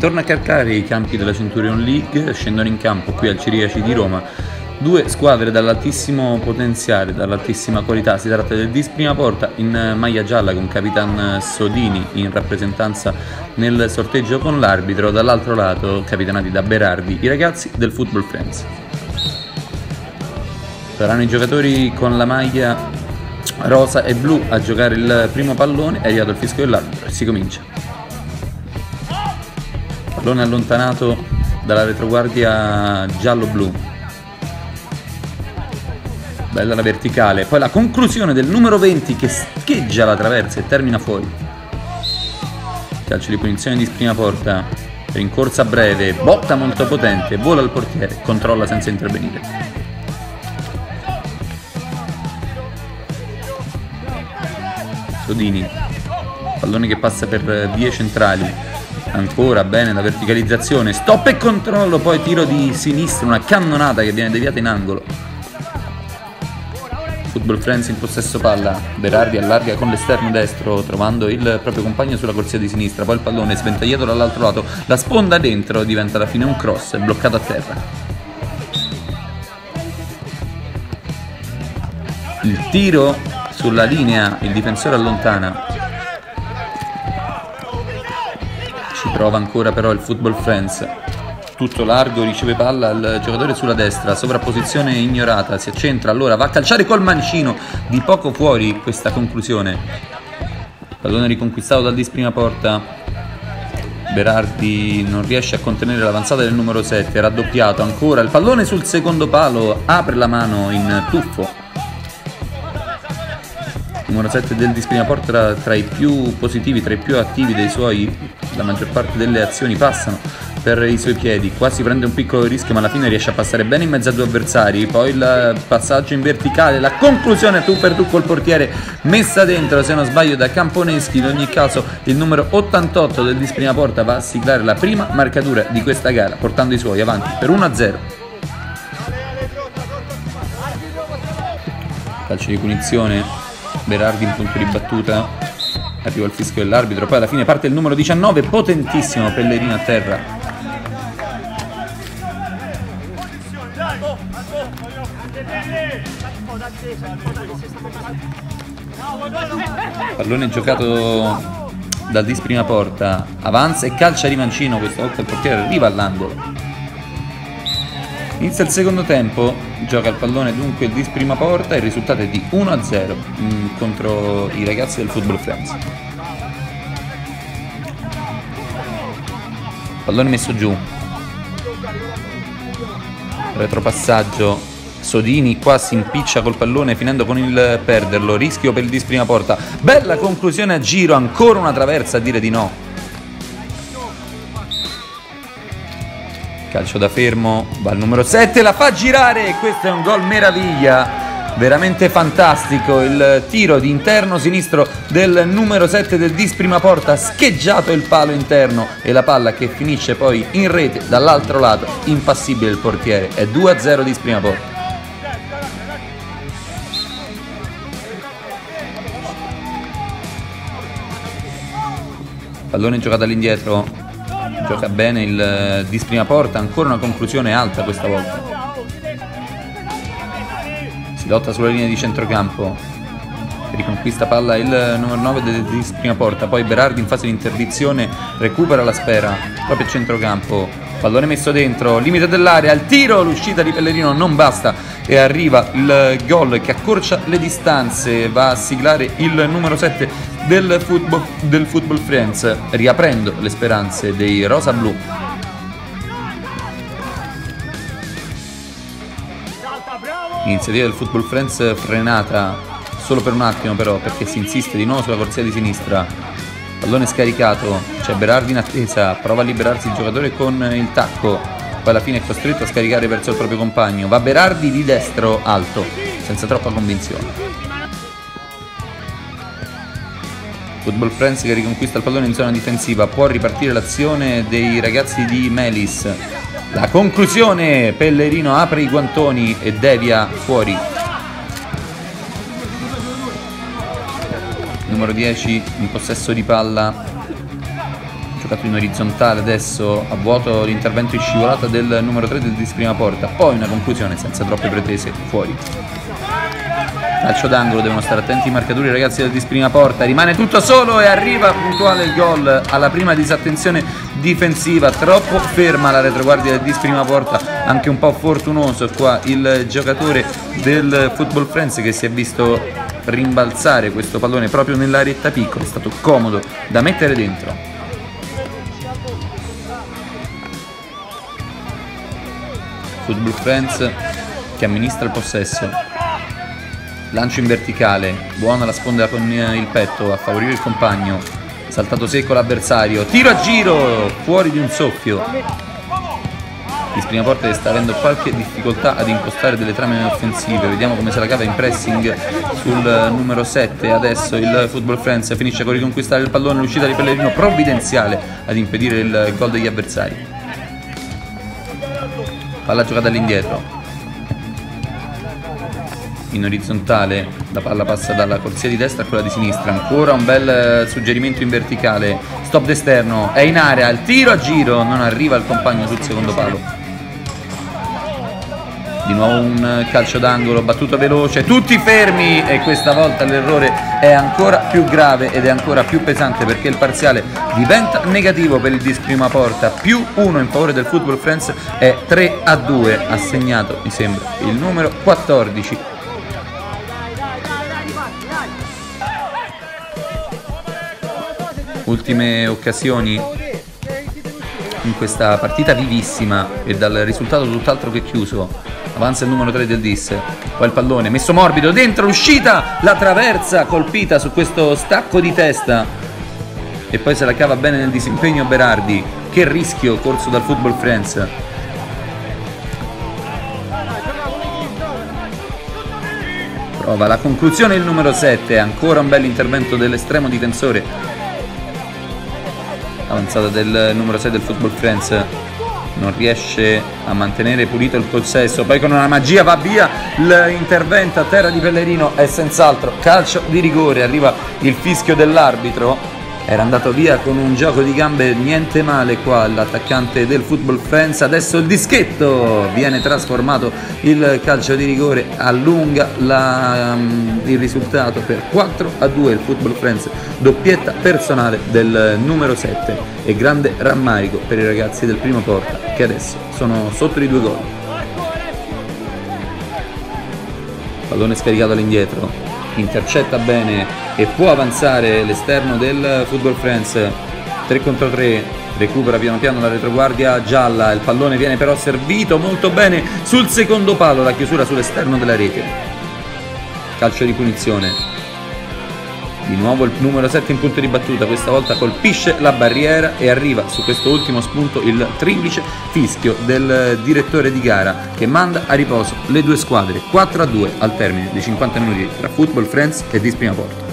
Torna a calcare i campi della Centurion League, scendono in campo qui al Ciriaci di Roma due squadre dall'altissimo potenziale, dall'altissima qualità. Si tratta del Dis Prima Porta in maglia gialla con Capitan Sodini in rappresentanza nel sorteggio con l'arbitro, dall'altro lato capitanati da Berardi i ragazzi del Football Friends. Saranno i giocatori con la maglia rosa e blu a giocare il primo pallone. È arrivato il fischio dell'arbitro e si comincia. Pallone allontanato dalla retroguardia giallo-blu. Bella la verticale, poi la conclusione del numero 20 che scheggia la traversa e termina fuori. Calcio di punizione di Prima Porta, rincorsa breve, botta molto potente, vola al portiere, controlla senza intervenire. Sodini, pallone che passa per vie centrali. Ancora bene la verticalizzazione, stop e controllo, poi tiro di sinistra, una cannonata che viene deviata in angolo. Football Friends in possesso palla, Berardi allarga con l'esterno destro trovando il proprio compagno sulla corsia di sinistra, poi il pallone sventagliato dall'altro lato, la sponda dentro, diventa alla fine un cross, bloccato a terra. Il tiro sulla linea, il difensore allontana. Ci prova ancora però il Football Friends, tutto largo, riceve palla al giocatore sulla destra, sovrapposizione ignorata, si accentra, allora va a calciare col mancino, di poco fuori questa conclusione. Pallone riconquistato dal Dis Prima Porta, Berardi non riesce a contenere l'avanzata del numero 7, raddoppiato ancora, il pallone sul secondo palo, apre la mano in tuffo. Numero 7 del Dis Prima Porta tra i più positivi, tra i più attivi dei suoi, la maggior parte delle azioni passano per i suoi piedi, qua si prende un piccolo rischio ma alla fine riesce a passare bene in mezzo a due avversari, poi il passaggio in verticale, la conclusione tu per tu col portiere, messa dentro se non sbaglio da Camponeschi. In ogni caso il numero 88 del Dis Prima Porta va a siglare la prima marcatura di questa gara portando i suoi avanti per 1-0. Calcio di punizione, Berardi in punto di battuta, arriva il fischio dell'arbitro, poi alla fine parte il numero 19, potentissimo, Pellerino a terra. Pallone giocato dal Dis Prima Porta, avanza e calcia di mancino, questa volta il portiere arriva all'angolo. Inizia il secondo tempo, gioca il pallone dunque il Dis Prima Porta e il risultato è di 1-0 contro i ragazzi del Football Friends. Pallone messo giù, retropassaggio, Sodini qua si impiccia col pallone finendo con il perderlo, rischio per il Dis Prima Porta, bella conclusione a giro, ancora una traversa a dire di no. Calcio da fermo, va al numero 7, la fa girare, questo è un gol meraviglia, veramente fantastico, il tiro di interno sinistro del numero 7 del Dis Prima Porta, scheggiato il palo interno e la palla che finisce poi in rete dall'altro lato, impassibile il portiere, è 2-0 Dis Prima Porta. Pallone giocato all'indietro, gioca bene il Dis Prima Porta, ancora una conclusione alta questa volta. Si lotta sulla linea di centrocampo, riconquista palla il numero 9 del Dis Prima Porta, poi Berardi in fase di interdizione recupera la sfera proprio a centrocampo, pallone messo dentro, limite dell'area, il tiro, l'uscita di Pellerino non basta e arriva il gol che accorcia le distanze, va a siglare il numero 7 del Football Friends, riaprendo le speranze dei rosa-blu. Iniziativa del Football Friends frenata solo per un attimo però, perché si insiste di nuovo sulla corsia di sinistra. Pallone scaricato, c'è Berardi in attesa, prova a liberarsi il giocatore con il tacco, poi alla fine è costretto a scaricare verso il proprio compagno, va Berardi di destro alto, senza troppa convinzione. Football Friends che riconquista il pallone in zona difensiva, può ripartire l'azione dei ragazzi di Melis. La conclusione, Pellerino apre i guantoni e devia fuori. Numero 10 in possesso di palla, giocato in orizzontale, adesso a vuoto l'intervento in scivolata del numero 3 del Dis Prima Porta, poi una conclusione senza troppe pretese fuori. Calcio d'angolo, devono stare attenti i marcatori, i ragazzi del Dis Prima Porta, rimane tutto solo e arriva puntuale il gol alla prima disattenzione difensiva, troppo ferma la retroguardia del Dis Prima Porta, anche un po' fortunoso qua il giocatore del Football Friends che si è visto rimbalzare questo pallone proprio nell'aretta piccola, è stato comodo da mettere dentro. Football Friends che amministra il possesso, lancio in verticale, buona la sponda con il petto a favorire il compagno, saltato secco l'avversario, tiro a giro fuori di un soffio. Dis Prima Porta che sta avendo qualche difficoltà ad impostare delle trame offensive, vediamo come se la cava in pressing sul numero 7. Adesso il Football Friends finisce con riconquistare il pallone, l'uscita di Pellerino provvidenziale ad impedire il gol degli avversari. Palla giocata all'indietro, in orizzontale, la palla passa dalla corsia di destra a quella di sinistra, ancora un bel suggerimento in verticale, stop d'esterno, è in area, il tiro a giro, non arriva il compagno sul secondo palo. Di nuovo un calcio d'angolo battuto veloce, tutti fermi e questa volta l'errore è ancora più grave ed è ancora più pesante perché il parziale diventa negativo per il Dis Prima Porta, +1 in favore del Football Friends è 3-2, ha segnato mi sembra il numero 14. Ultime occasioni in questa partita vivissima e dal risultato tutt'altro che chiuso. Avanza il numero 3 del Dis, poi il pallone messo morbido dentro, l'uscita, la traversa colpita su questo stacco di testa e poi se la cava bene nel disimpegno Berardi. Che rischio corso dal Football Friends. Prova la conclusione il numero 7, ancora un bel intervento dell'estremo difensore. Avanzata del numero 6 del Football Friends, non riesce a mantenere pulito il possesso, poi con una magia va via l'intervento a terra di Pellerino e senz'altro calcio di rigore. Arriva il fischio dell'arbitro, era andato via con un gioco di gambe niente male qua l'attaccante del Football Friends. Adesso il dischetto, viene trasformato il calcio di rigore, allunga il risultato per 4-2 il Football Friends, doppietta personale del numero 7 e grande rammarico per i ragazzi del Primo Porta che adesso sono sotto di 2 gol. Pallone scaricato all'indietro, intercetta bene e può avanzare l'esterno del Football Friends, 3 contro 3, recupera piano piano la retroguardia gialla, il pallone viene però servito molto bene sul secondo palo, la chiusura sull'esterno della rete. Calcio di punizione, di nuovo il numero 7 in punto di battuta, questa volta colpisce la barriera e arriva su questo ultimo spunto il triplice fischio del direttore di gara che manda a riposo le due squadre. 4-2 al termine dei 50 minuti tra Football Friends e Dis Prima Porta.